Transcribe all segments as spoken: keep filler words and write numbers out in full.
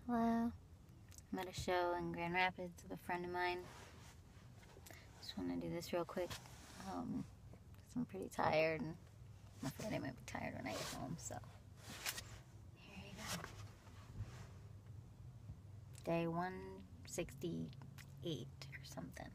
Hello. I'm at a show in Grand Rapids with a friend of mine. Just want to do this real quick. Um, cause I'm pretty tired, and I feel like I might be tired when I get home, so here you go. Day one sixty-eight or something.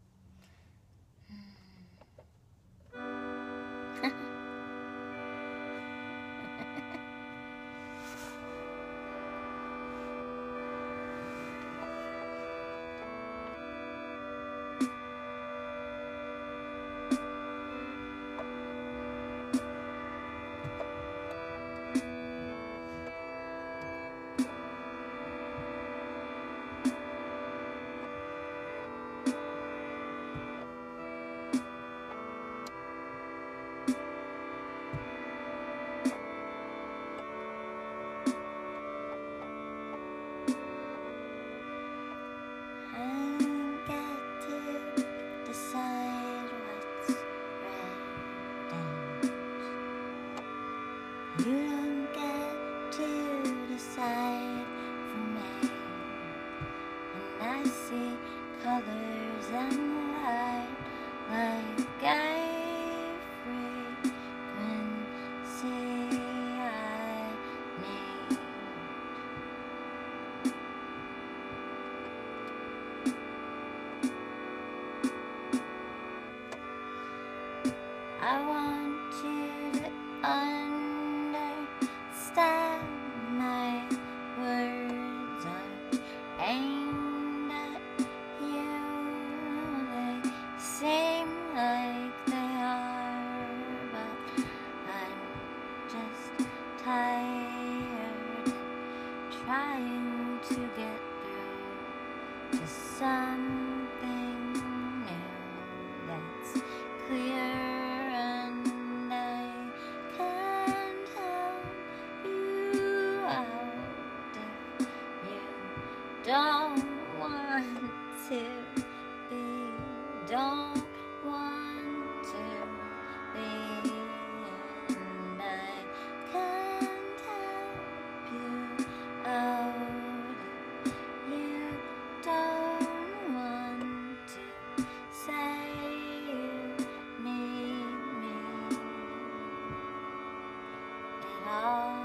You don't get to decide for me, and I see colors and light like I frequency I need. I want you to understand my words are aimed at you. They seem like they are, but I'm just tired trying to get through to something new that's clear. Don't want to be, don't want to be, and I can't help you out. You don't want to say you need me at all.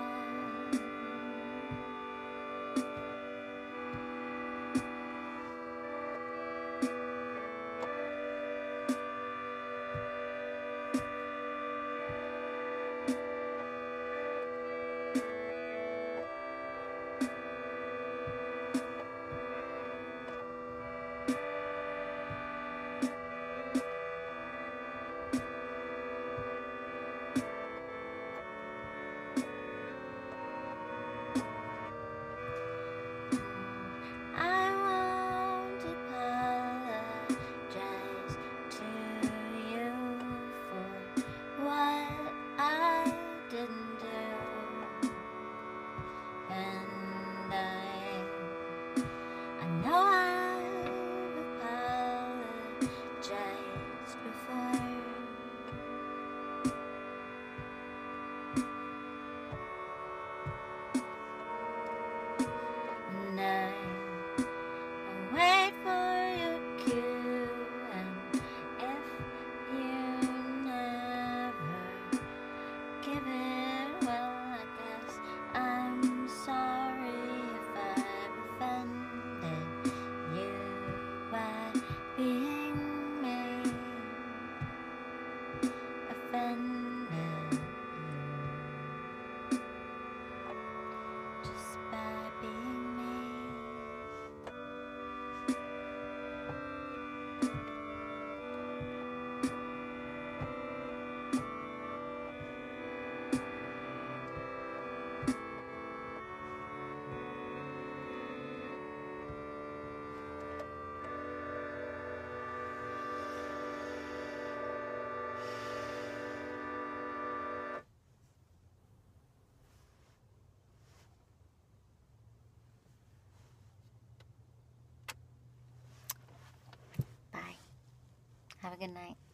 Have a good night.